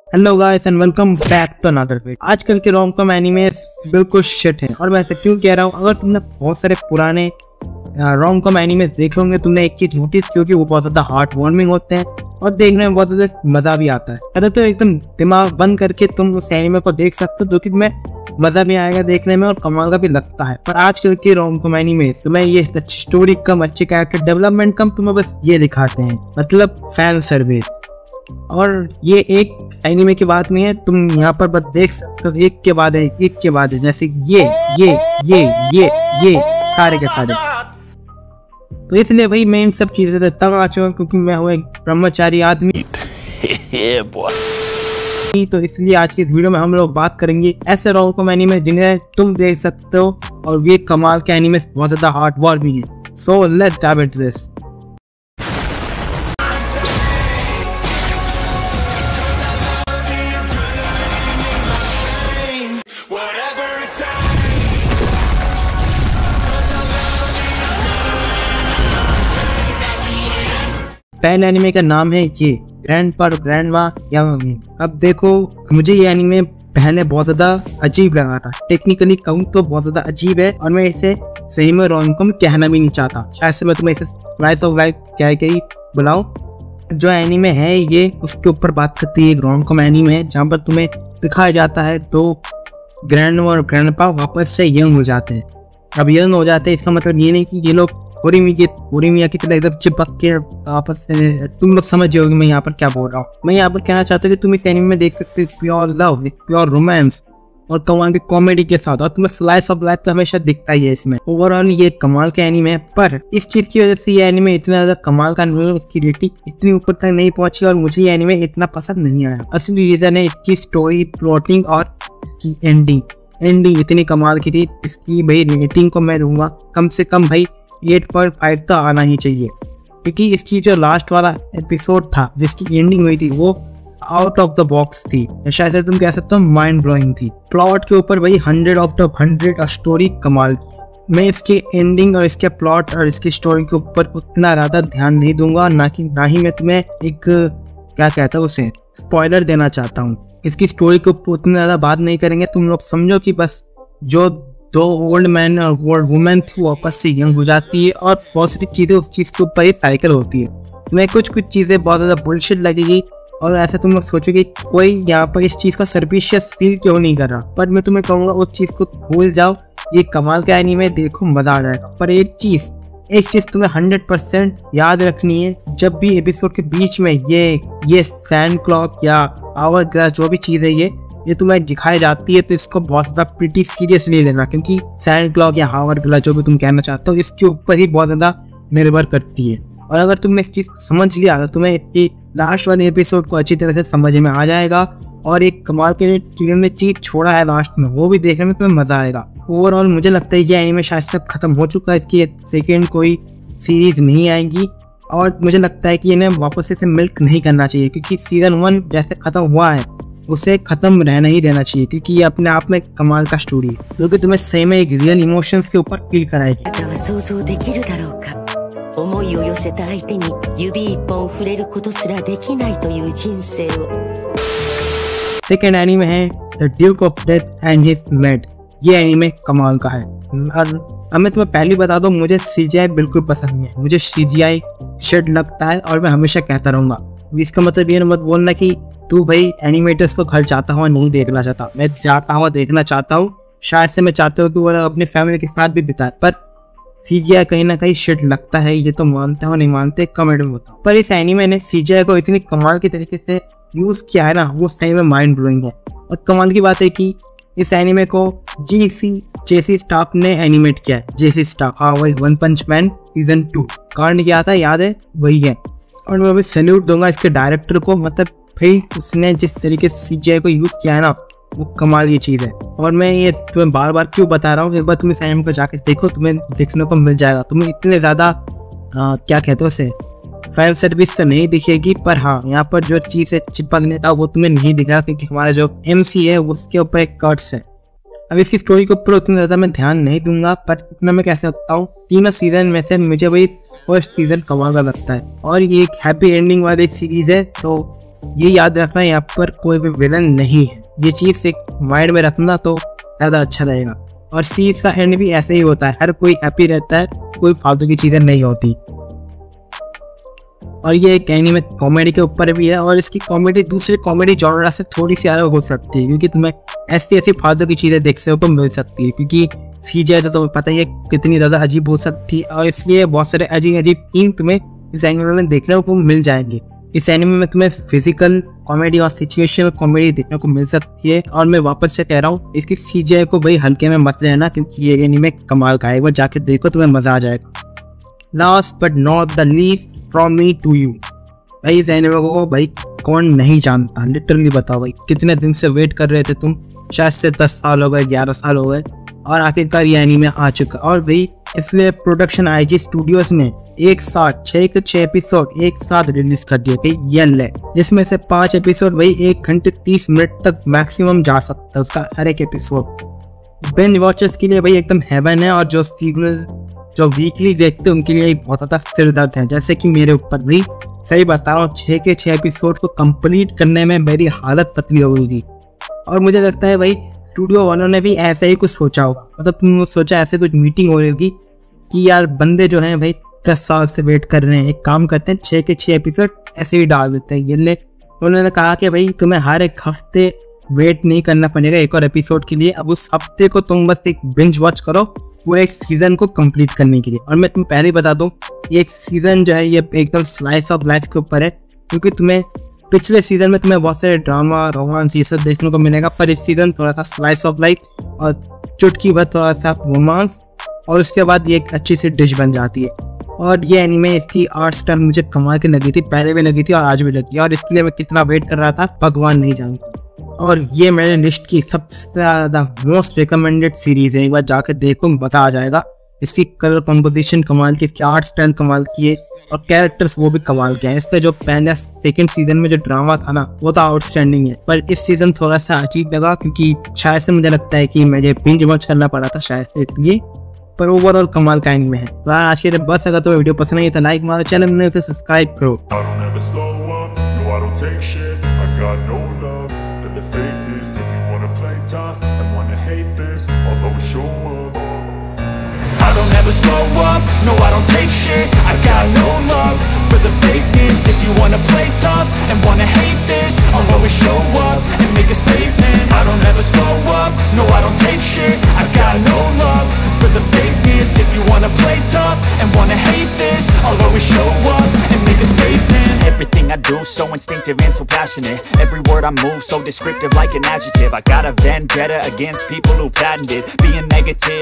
Hello guys and welcome back to another video. आजकल के rom-com animes बिल्कुल shit हैं और मैं ऐसा क्यों कह रहा हूँ। अगर तुमने बहुत सारे पुराने रोम-कॉम एनिमेस देखे होंगे, तुमने एक चीज नोटिस की होगी, वो बहुत ज्यादा हार्ट वार्मिंग होते हैं और देखने में बहुत ज्यादा मजा भी आता है। अगर तो एकदम दिमाग बंद करके तुम उस एनिमे को देख सकते हो, जो कि तुम्हें मजा भी आएगा देखने में और कमाल का भी लगता है। पर आजकल के रोम-कॉम एनिमेस तुम्हें ये अच्छी स्टोरी कम, अच्छे कैरेक्टर डेवलपमेंट कम, तुम्हें बस ये दिखाते हैं, मतलब फैन सर्विस। और ये एक एनिमे की बात नहीं है, तुम यहाँ पर बस देख सकते हो एक के बाद है, जैसे ये सारे के सारे। तो इसलिए भाई मैं इन सब चीजों से तंग आ चुका हूं, क्योंकि मैं हूँ एक ब्रह्मचारी आदमी। तो इसलिए आज की इस वीडियो में हम लोग बात करेंगे ऐसे रोम-कॉम एनिमे जिन्हें तुम देख सकते हो और ये कमाल के एनिमे बहुत ज्यादा हार्ट वार्मिंग है। So let's dive into this. पहले एनिमे का नाम है ये ग्रैंडपा और ग्रैंडमा यंग। अब देखो, मुझे ये एनिमे पहले बहुत ज्यादा अजीब लगा था। टेक्निकली कहूँ तो बहुत ज्यादा अजीब है और मैं इसे सही में रोम-कॉम कहना भी नहीं चाहता। शायद से मैं तुम्हें इसे स्लाइस ऑफ लाइफ कह के ही बुलाऊं। जो एनिमे है ये उसके ऊपर बात करती है। एक रोम-कॉम एनिमे है जहाँ पर तुम्हें दिखाया जाता है दो ग्रैंडमा और ग्रैंडपा वापस से यंग हो जाते हैं। अब यंग हो जाते हैं इसका मतलब ये नहीं कि ये लोग होरीमिया की तरह एकदम चिपक के आपस से, तुम लोग समझ जाओगे मैं यहाँ पर क्या बोल रहा हूँ। मैं यहाँ पर कहना चाहता हूँ कि तुम इस एनिमे में देख सकते हो प्योर लव, प्योर रोमांस और कमाल के कॉमेडी के साथ, और तुम्हें स्लाइस ऑफ लाइफ तो हमेशा दिखता ही है इसमें। ओवरऑल ये कमाल के एनिमे है, पर इस चीज की वजह से ये एनिमे इतना ज्यादा कमाल का नहीं है, इसकी रेटिंग इतनी ऊपर तक नहीं पहुंची और मुझे ये एनिमे इतना पसंद नहीं आया। असली रीजन है इसकी स्टोरी, प्लॉटिंग और इसकी एंडिंग इतनी कमाल की थी। इसकी भाई रेटिंग को मैं दूंगा कम से कम भाई 8.5 तो आना ही चाहिए, क्योंकि इसकी जो लास्ट वाला एपिसोड था जिसकी एंडिंग हुई थी वो आउट ऑफ द बॉक्स थी, शायद तुम कह सकते हो माइंड ब्लोइंग थी। प्लॉट के ऊपर भाई 100 आउट ऑफ 100 और स्टोरी कमाल की। मैं इसके एंडिंग और इसके प्लॉट और इसकी स्टोरी के ऊपर उतना ज्यादा ध्यान नहीं दूंगा, ना ही मैं तुम्हें एक क्या कहता हूँ उसे स्पॉइलर देना चाहता हूँ। इसकी स्टोरी के ऊपर उतना ज्यादा बात नहीं करेंगे। तुम लोग समझो कि बस जो दो ओल्ड मैन और ओल्ड वुमेन थी वापस से यंग हो जाती है और बहुत सारी चीजें उस चीज के ऊपर ही साइकिल होती है। तुम्हें कुछ चीजें बहुत ज्यादा बुलशिट लगेगी और ऐसा तुम लोग सोचोगे कोई यहाँ पर इस चीज का सर्विशियस फील क्यों नहीं कर रहा, पर मैं तुम्हें कहूंगा उस चीज को भूल जाओ। ये कमाल का एनीमे देखो, मजा आ जाएगा। पर एक चीज तुम्हें 100% याद रखनी है, जब भी एपिसोड के बीच में ये सैंड क्लॉक या आवर ग्लास जो भी चीज है ये तुम्हें दिखाई जाती है, तो इसको बहुत ज्यादा प्रीटी सीरियसली लेना, क्योंकि सैंड क्लॉक या हावर ग्लास जो भी तुम कहना चाहते हो इसके ऊपर ही बहुत ज्यादा निर्भर करती है। और अगर तुमने इस चीज को समझ लिया तो तुम्हें इसकी लास्ट वाले एपिसोड को अच्छी तरह से समझ में आ जाएगा और एक कमाल के ने चीज छोड़ा है लास्ट में, वो भी देखने में तुम्हें मजा आएगा। ओवरऑल मुझे लगता है ये एनीमे शायद से खत्म हो चुका है, इसकी सेकेंड कोई सीरीज नहीं आएगी और मुझे लगता है कि इन्हें वापस से मिल्क नहीं करना चाहिए, क्योंकि सीजन 1 जैसे खत्म हुआ है उसे खत्म रहना ही देना चाहिए, क्योंकि ये अपने आप में कमाल का स्टोरी है जो कि तुम्हें सही में एक रियल इमोशंस के ऊपर फील कराएगी। सेकेंड एनीमे है the duke of death and his maid. ये एनीमे कमाल का है और अब मैं तुम्हें पहले बता दूं, मुझे CGI बिल्कुल पसंद नहीं है। मुझे CGI शिट लगता है और मैं हमेशा कहता रहूंगा। इसका मतलब ये मत बोलना कि तू भाई एनिमेटर्स को घर जाता हुआ नहीं देखना चाहता। मैं जाता हुआ देखना चाहता हूँ, शायद से मैं चाहता हूँ कि वो अपने फैमिली के साथ भी बिताए, पर CGI कहीं ना कहीं शिट लगता है। ये तो मानते हो नहीं मानते कमेंट में बताओ। पर इस एनीमे ने CGI को इतनी कमाल के तरीके से यूज किया है ना, वो सही में माइंड ब्लोइंग है। और कमाल की बात है कि इस एनीमे को JC स्टाफ ने एनिमेट किया है। JC स्टाफ, हाँ वही वन पंच मैन सीजन 2 कांड किया था, याद है, वही है। और मैं अभी सैल्यूट दूंगा इसके डायरेक्टर को, मतलब भाई उसने जिस तरीके से CGI को यूज किया है ना, वो कमाल की चीज है। और मैं ये तुम्हें बार बार क्यों बता रहा हूँ, एक बार तुम इस एनीमे को जाके देखो, तुम्हें देखने को मिल जाएगा। तुम्हें इतने ज्यादा क्या कहते हो उसे फैन सर्विस तो नहीं दिखेगी, पर हाँ यहाँ पर जो चीज है चिपकने का वो तुम्हें नहीं दिखेगा, क्योंकि हमारा जो MC है उसके ऊपर एक कट्स है। अब इसकी स्टोरी के ऊपर उतना ज्यादा मैं ध्यान नहीं दूंगा, पर इतना मैं कह सकता हूँ तीनों सीजन में से मुझे वही फर्स्ट सीजन कमाल का लगता है और ये एक हैप्पी एंडिंग वाली सीरीज है, तो ये याद रखना, यहाँ पर कोई भी विलन नहीं है। ये चीज एक माइंड में रखना तो ज्यादा अच्छा रहेगा। और सीरीज का एंड भी ऐसे ही होता है, हर कोई हैप्पी रहता है, कोई फालतू की चीजें नहीं होती। और ये एक एनीमे कॉमेडी के ऊपर भी है, और इसकी कॉमेडी दूसरे कॉमेडी जॉनरा से थोड़ी सी अलग हो सकती है, क्योंकि तुम्हें ऐसी फालतू की चीजें देखने को मिल सकती है, क्योंकि सीजीआई तो तुम्हें पता ही है कितनी ज्यादा अजीब हो सकती है। और इसलिए बहुत सारे अजीब सीन तुम्हें इस एनीमे में देखने को मिल जाएंगे। इस एनीमे में तुम्हें फिजिकल कॉमेडी और सिचुएशनल कॉमेडी देखने को मिल सकती है। और मैं वापस से कह रहा हूँ, इसकी सीजीआई को भाई हल्के में मत लेना, क्योंकि ये एनीमे कमाल का है। एक बार जाके देखो, तुम्हें मजा आ जाएगा। Last but not the least from me to you, भाई इस एनीमे को भाई कौन नहीं जानता। लिटरली बताओ भाई, कितने दिन से वेट कर रहे थे तुम, शायद से 10 साल हो गए, 11 साल हो गए, और आखिरकार ये एनीमे आ चुका। और भाई इसलिए प्रोडक्शन आईजी स्टूडियोज ने एक साथ 6 के 6 एपिसोड एक साथ रिलीज कर दिए थे येल्ले, जिसमें से 5 एपिसोड भाई 1 घंटे 30 मिनट तक मैक्सिमम जा सकता है उसका हर एक एपिसोड। बिंज वॉचर्स के लिए भाई एकदम हेवन है, और जो वीकली देखते हैं उनके लिए बहुत ज्यादा सिर दर्द है, जैसे कि मेरे ऊपर भी। सही बता रहा हूँ, 6 के 6 एपिसोड को कंप्लीट करने में मेरी हालत पतली हो गई थी। और मुझे लगता है भाई स्टूडियो वालों ने भी ऐसा ही कुछ सोचा होगा, मतलब तुमने सोचा ऐसे कुछ मीटिंग हो रही होगी कि यार बंदे जो हैं भाई 10 साल से वेट कर रहे हैं, एक काम करते हैं 6 के 6 एपिसोड ऐसे ही डाल देते हैं। ये उन्होंने कहा कि भाई तुम्हें हर एक हफ्ते वेट नहीं करना पड़ेगा एक और एपिसोड के लिए, अब उस हफ्ते को तुम बस एक बिंज वॉच करो पूरे एक सीजन को कंप्लीट करने के लिए। और मैं तुम्हें पहले ही बता दूं, ये एक सीजन जो है ये एकदम स्लाइस ऑफ लाइफ के ऊपर है, क्योंकि तुम्हें पिछले सीजन में तुम्हें बहुत सारे ड्रामा रोमांस ये सब देखने को मिलेगा, पर इस सीजन थोड़ा सा स्लाइस ऑफ लाइफ और चुटकी भर थोड़ा सा रोमांस, और उसके बाद ये एक अच्छी सी डिश बन जाती है। और ये एनीमे इसकी आर्ट स्टाइल मुझे कमाल की लगी थी, पहले भी लगी थी और आज भी लगी, और इसके लिए मैं कितना वेट कर रहा था भगवान नहीं जानता। और ये मेरे लिस्ट की सबसे ज्यादा मोस्ट रिकमेंडेड सीरीज है, एक बार जाकर देखो मजा आ जाएगा। इसकी कलर कंपोजिशन कमाल की, इसकी आर्ट स्टाइल कमाल की है, और कैरेक्टर्स वो भी कमाल के हैं। इसका जो पहले सेकंड सीजन में जो ड्रामा था ना, वो तो आउटस्टैंडिंग है, पर इस सीजन थोड़ा सा अजीब लगा, क्योंकि शायद से मुझे लगता है कि मुझे बिंज वॉच करना पड़ा था शायद से इसलिए, पर ओवरऑल कमाल का एनीमे है। तो आज के लिए बस, अगर तुम्हें वीडियो पसंद आई तो लाइक मारो, चैनल में तो सब्सक्राइब करो। I don't ever slow up, no I don't take shit. I got no love for the fakeness. If you wanna play tough and wanna hate this, I'll always show up and make a statement. I don't ever slow up, no I don't take shit. I got no love for the fakeness. If you wanna play tough and wanna hate this, I'll always show up and make a statement. Everything I do so instinctive and so passionate. Every word I move so descriptive like an adjective. I got a vendetta against people who patented being negative.